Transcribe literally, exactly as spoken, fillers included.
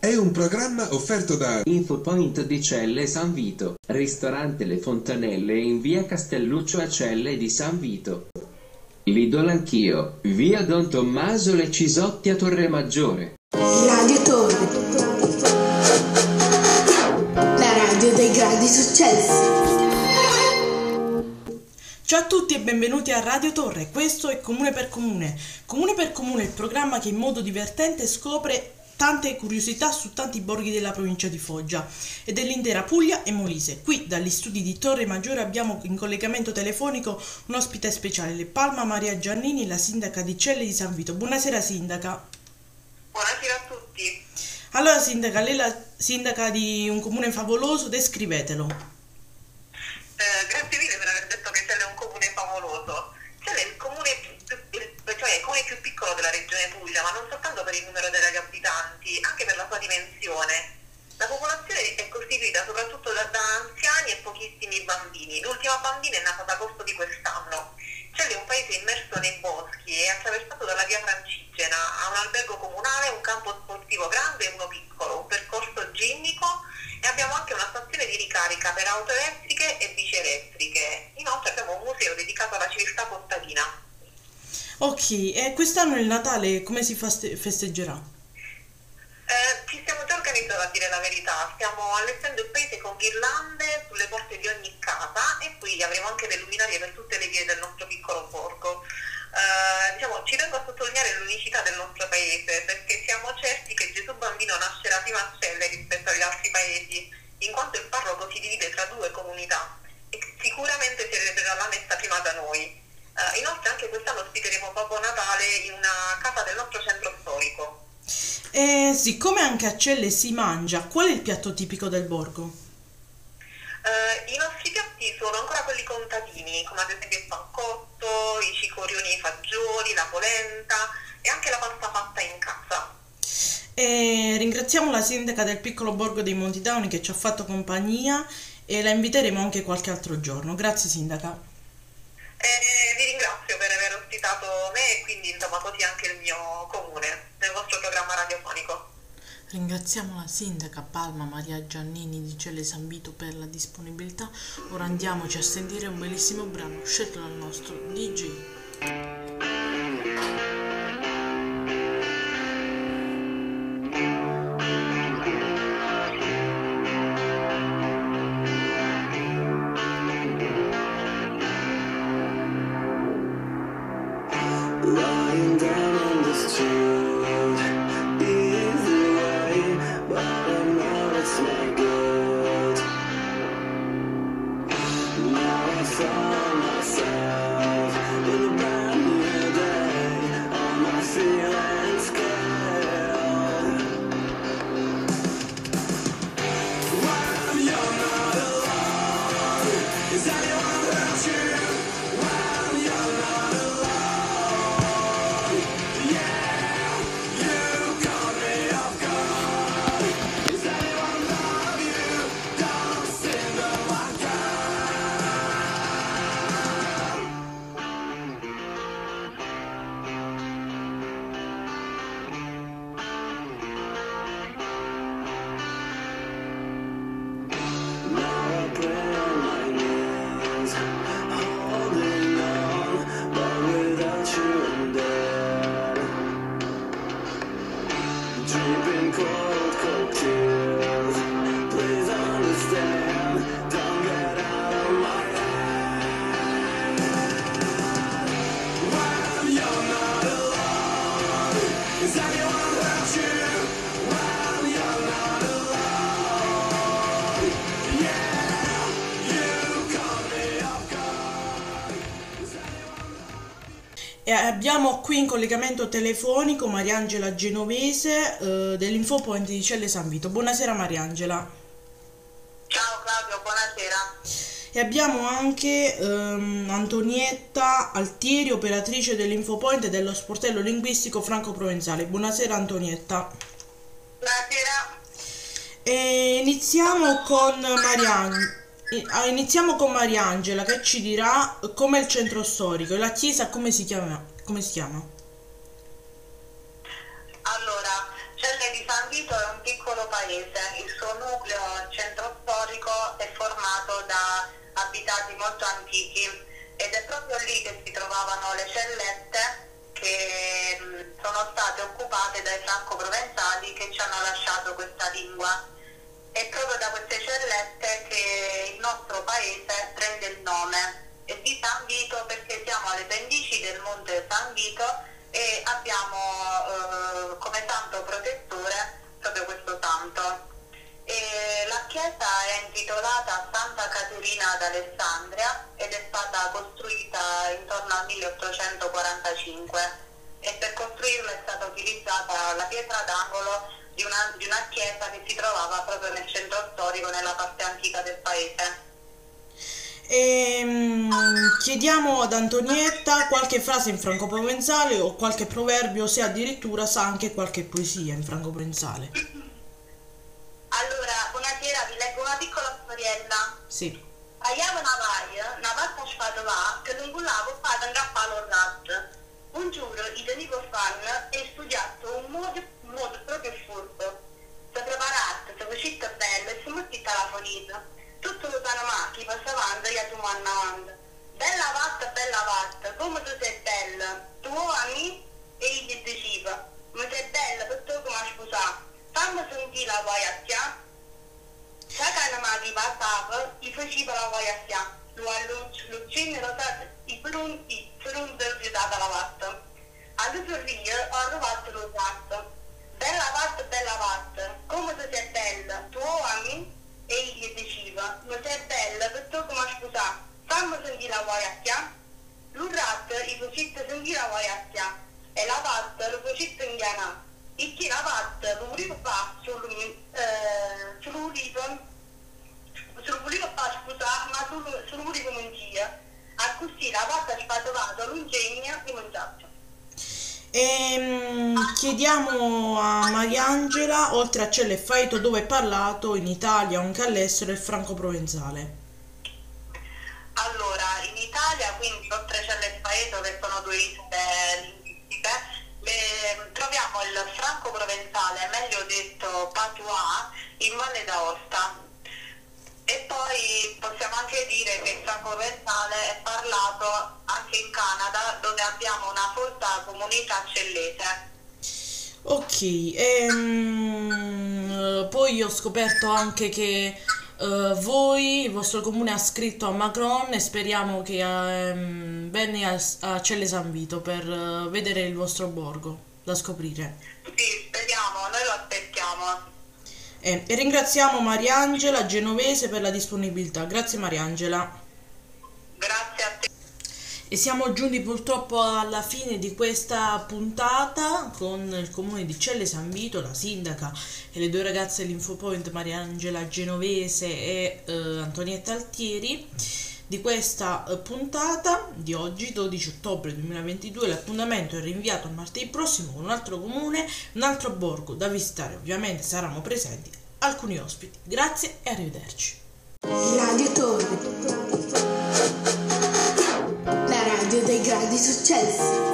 È un programma offerto da Infopoint di Celle San Vito, ristorante Le Fontanelle in via Castelluccio a Celle di San Vito. Lidl anch'io, via Don Tommaso Le Cisotti a Torre Maggiore. Radio Torre, la radio dei grandi successi. Ciao a tutti e benvenuti a Radio Torre, questo è Comune per Comune. Comune per Comune è il programma che in modo divertente scopre tante curiosità su tanti borghi della provincia di Foggia e dell'intera Puglia e Molise. Qui dagli studi di Torre Maggiore abbiamo in collegamento telefonico un ospite speciale, le Palma Maria Giannini, la sindaca di Celle di San Vito. Buonasera sindaca. Buonasera a tutti. Allora sindaca, lei è la sindaca di un comune favoloso, descrivetelo. Eh, grazie mille per aver detto che Celle è un comune favoloso. Celle è il comune più, più, cioè il comune più piccolo della regione Puglia, ma non soltanto per il numero degli abitanti, anche per la sua dimensione. La popolazione è costituita soprattutto da, da anziani e pochissimi bambini. L'ultima bambina è nata ad agosto di quest'anno. Celle è un paese immerso nei boschi e attraversato dalla via Francigena, ha un albergo comunale, un campo sportivo grande e uno piccolo, un percorso ginnico e abbiamo anche una stazione di ricarica per auto elettriche e bici elettriche. Inoltre abbiamo un museo dedicato alla civiltà contadina. Ok, e quest'anno il Natale come si faste- festeggerà? Eh, ci stiamo già organizzando, a dire la verità, stiamo allestendo il paese con ghirlande sulle porte di ogni casa e poi avremo anche le luminarie per tutte le vie del nostro piccolo borgo. Eh, diciamo, ci tengo a sottolineare l'unicità del nostro paese perché siamo certi che Gesù Bambino nascerà prima a Celle rispetto agli altri paesi, in quanto il parroco si divide tra due comunità e sicuramente celebrerà la messa prima da noi. Eh, inoltre anche quest'anno ospiteremo Babbo Natale in una casa del nostro centro storico. E siccome anche a Celle si mangia, qual è il piatto tipico del borgo? Uh, I nostri piatti sono ancora quelli contadini, come ad esempio il pancotto, i cicorioni e i fagioli, la polenta e anche la pasta fatta in casa. E ringraziamo la sindaca del piccolo borgo dei Monti Dauni che ci ha fatto compagnia e la inviteremo anche qualche altro giorno. Grazie sindaca. E vi ringrazio per aver ospitato me e quindi insomma così anche il mio comune nel vostro programma radiofonico. Ringraziamo la sindaca Palma Maria Giannini di Celle San Vito per la disponibilità. Ora andiamoci a sentire un bellissimo brano scelto dal nostro D J. Lying down on this field, either way, but I know it's not good. Now I found myself in a brand new day, all my feelings good. Well, you're not alone. Is anyone hurt you? Well, you're not alone. E abbiamo qui in collegamento telefonico Mariangela Genovese eh, dell'Infopoint di Celle San Vito. Buonasera Mariangela. Ciao Claudio, buonasera. E abbiamo anche ehm, Antonietta Altieri, operatrice dell'Infopoint e dello sportello linguistico franco-provenzale. Buonasera Antonietta. Buonasera. E iniziamo con Mariangela. Iniziamo con Mariangela che ci dirà com'è il centro storico e la chiesa come si chiama. Come si chiama? Allora, Celle di San Vito è un piccolo paese. Il suo nucleo centro storico è formato da abitati molto antichi ed è proprio lì che si trovavano le cellette che mh, sono state occupate dai franco-provenzali che ci hanno lasciato questa lingua. È proprio da queste cellette che il nostro paese prende il nome, e di San Vito perché siamo alle pendici del monte San Vito e abbiamo eh, come santo protettore proprio questo santo. E la chiesa è intitolata a Santa Caterina d'Alessandria ed è stata costruita intorno al milleottocentoquarantacinque, e per costruirla è stata utilizzata la pietra d'angolo di una, di una chiesa che si trovava proprio nel centro storico, nella parte antica del paese. Ehm, chiediamo ad Antonietta qualche frase in franco-provenzale o qualche proverbio, se addirittura sa anche qualche poesia in franco-provenzale. Allora, buonasera, vi leggo una piccola storiella. Sì. Aiava una vaia, una vatta sfatolà, che non voleva fare aggrappare al rat. Un giuro i tenevo fan e studiato un modo, un modo proprio furbo. Si preparato, si faceva bello e si metteva la fonita. Tutto lo sanno chi passavando e tu mannavando. Bella vatta, bella vatta, come tu sei bella. Tu ami? E gli diceva, ma sei bella per tu come a sposare. Fammi sentire la voglia a te. Sai che una madre passava, gli faceva la voglia a te. Lo all'uccino rotato, i pronti, pronti rifiutata la vatta. Alla sorride ho arrivato lo fatto. Bella vatta, bella vatta, come tu sei bella. Tu ami? E gli diceva, ma sei bella per tu come a sposare. Fammi sentire la voglia a te. L'urrat gli faceva sentire la voglia a te. E la vatta lo faceva ingannare. E chi la vatta lo voleva fare sul voleva sul voleva fare scusare, ma sul, sul voleva mangiare. A così la vatta sfatolata l'ungegna e mangiato. Ehm, chiediamo a Mariangela, oltre a Celle e Faeto, dove è parlato in Italia, anche all'estero, il franco-provenzale. Allora, in Italia, quindi oltre Celle e Faeto, che sono due isole linguistiche, le, troviamo il franco-provenzale, meglio detto patois, in Valle d'Aosta. E poi possiamo anche dire che il franco-provenzale è parlato anche in Canada, dove abbiamo una folta comunità cellese. Ok, ehm, poi ho scoperto anche che eh, voi, il vostro comune ha scritto a Macron, e speriamo che ehm, venni a, a Celle San Vito per eh, vedere il vostro borgo, da scoprire. Sì, speriamo, noi lo aspettiamo. Eh, e ringraziamo Mariangela Genovese per la disponibilità. Grazie Mariangela. Grazie a te. E siamo giunti purtroppo alla fine di questa puntata con il comune di Celle San Vito, la sindaca e le due ragazze dell'Infopoint, Mariangela Genovese e eh, Antonietta Altieri, di questa eh, puntata di oggi, dodici ottobre duemilaventidue. L'appuntamento è rinviato a martedì prossimo con un altro comune, un altro borgo da visitare. Ovviamente saranno presenti alcuni ospiti. Grazie e arrivederci. Radio Torre, la radio dei grandi successi.